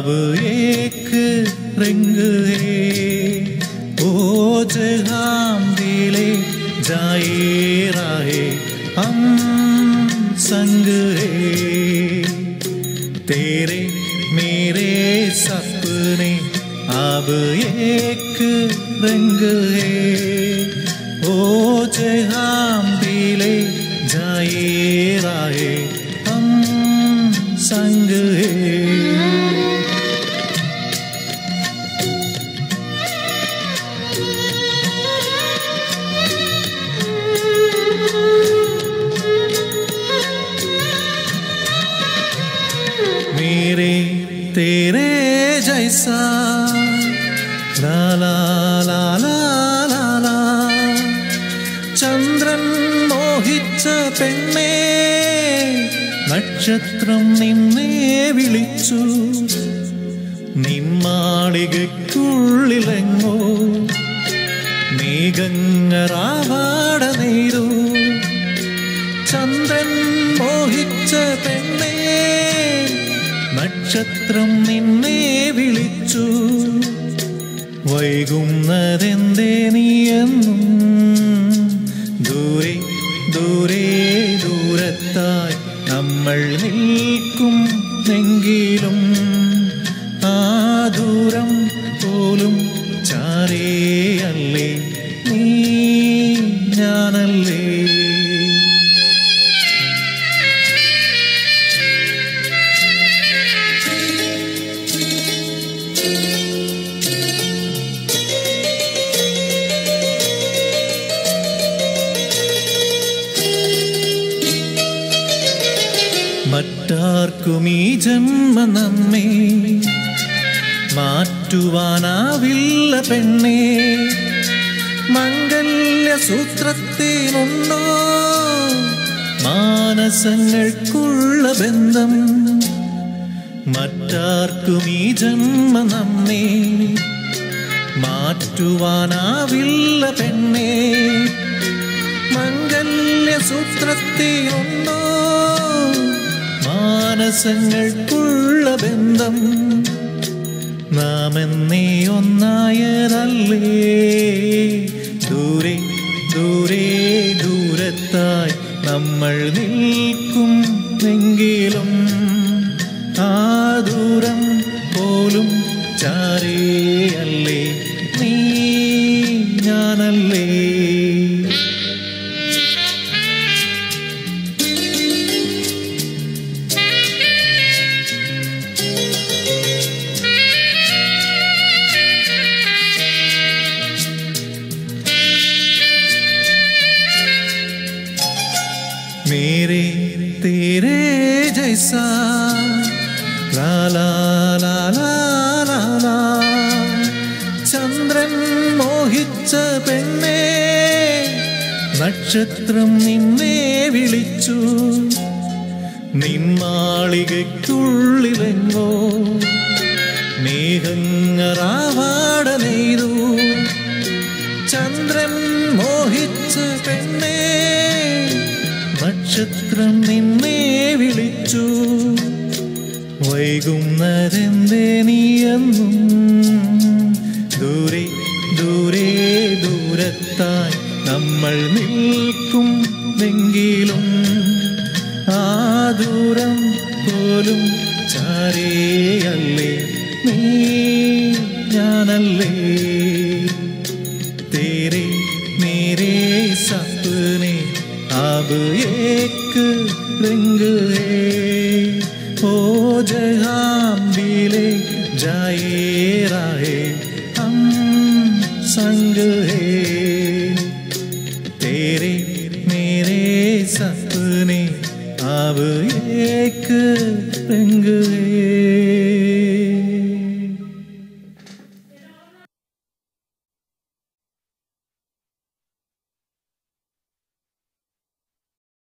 अब एक रंग है, ओ जहां दिले जाए राहे हम संग है। तेरे मेरे सपने अब एक रंग है, ओ जहां दिले जाए राहे हम संग है। मेरे तेरे जैसा ला ला ला ला ला ला ചന്ദ്രൻ മോഹിച്ച പെണ്ണേ നക്ഷത്രം നിന്നെ വിളിച്ചു നിന്മാളികയ്ക്കുള്ളിലെങ്ങോ മേഘങ്ങളാവാട നെയ്തു ചന്ദ്രൻ മോഹിച്ച പെണ്ണേ നക്ഷത്രം നിന്നെ വിളിച്ചു വൈകുന്നതെന്തേ നീയെന്നും ദൂരെ ദൂരെ ദൂരത്തായി നമ്മൾ നിൽക്കുന്നെങ്കിലും ആ ദൂരം പോലും ചാരേയല്ലേ നീ ഞാനല്ലേ. മറ്റാർക്കും ഈ ജന്മ നമ്മെ മാറ്റുവാനാവില്ല പെണ്ണേ, മംഗല്യ സൂത്രത്തിനുണ്ടോ മാനസങ്ങൾക്കുള്ള ബന്ധം. മറ്റാർക്കും ഈ ജന്മ നമ്മെ മാറ്റുവാനാവില്ല പെണ്ണേ, മംഗല്യ സൂത്രത്തിനുണ്ടോ മാനസങ്ങൾക്കുള്ള ബന്ധം. നാം എന്നേ ഒന്നായതല്ലേ, ദൂരെ ദൂരെ ദൂരത്തായി നമ്മൾ നിൽക്കുന്നെങ്കിലും ആ ദൂരം പോലും ചാരേയല്ലേ നീ ഞാനല്ലേ. मेरे तेरे जैसा ला ला ला ला ला ला ചന്ദ്രൻ മോഹിച്ച പെണ്ണേ നക്ഷത്രം നിന്നെ വിളിച്ചു നിന്മാളികയ്ക്കുള്ളിലെങ്ങോ മേഘങ്ങളാവാട നെയ്തു ചന്ദ്രൻ മോഹിച്ച പെണ്ണേ നക്ഷത്രം നിന്നെ വിളിച്ചു വൈകുന്നതെന്തേ നീയെന്നും ദൂരെ ദൂരെ ദൂരത്തായി നമ്മൾ നിൽക്കുന്നെങ്കിലും ആ ദൂരം പോലും ചാരേയല്ലേ നീ ഞാനല്ലേ. तेरे मेरे सपने अब एक रंग है, ओ जहां मिले जाए राहे हम संग है. तेरे मेरे सपने अब एक रंग है.